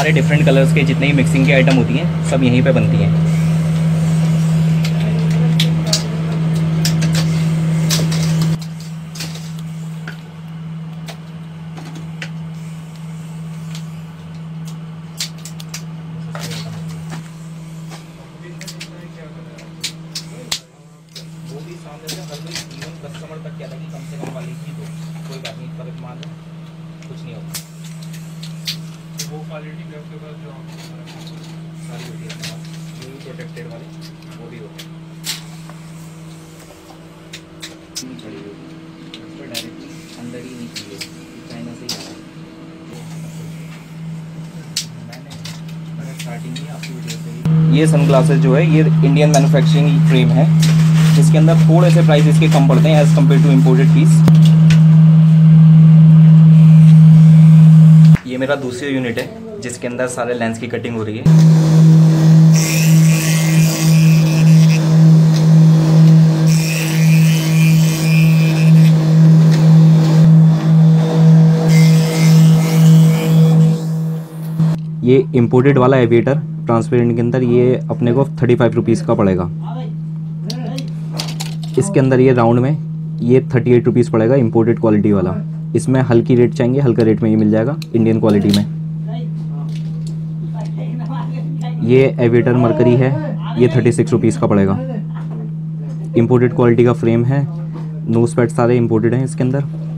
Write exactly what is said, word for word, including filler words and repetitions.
सारे different colours के जितने ही मिक्सिंग की आइटम होती हैं सब यहीं पे बनती हैं। वो भी सामने से हर कोई इवन कस्टमर तक कहता है कि कम से कम वाली ही दो, कोई बात नहीं, पर मान लो कुछ नहीं होता। वो क्वालिटी भी आपके पास जो सारी होती है यही प्रोटेक्टेड वाले, वो भी होते हैं। खड़ी होगी उस पर डायरेक्टली अंदर ही नहीं चाहिए, चाइना से ही आ रहा है। मैंने स्टार्टिंग ही आपकी वीडियो से ही ये सन ग्लासेस जो है ये इंडियन मैन्युफैक्चरिंग फ्रेम है, जिसके अंदर थोड़े से प्राइस इसके कम पड़ते हैं as compared to imported piece. ये मेरा दूसरी यूनिट है जिसके अंदर सारे लेंस की कटिंग हो रही है। ये इम्पोर्टेड वाला एविएटर ट्रांसपेरेंट के अंदर ये अपने को थर्टी फाइव रुपीज़ का पड़ेगा। इसके अंदर ये राउंड में ये थर्टी एट रुपीज़ पड़ेगा इम्पोर्टेड क्वालिटी वाला। इसमें हल्की रेट चाहेंगे हल्का रेट में ये मिल जाएगा इंडियन क्वालिटी में। ये एविएटर मरकरी है, ये थर्टी सिक्स रुपीज़ का पड़ेगा। इम्पोर्टेड क्वालिटी का फ्रेम है, नोज पैड सारे इम्पोर्टेड हैं इसके अंदर।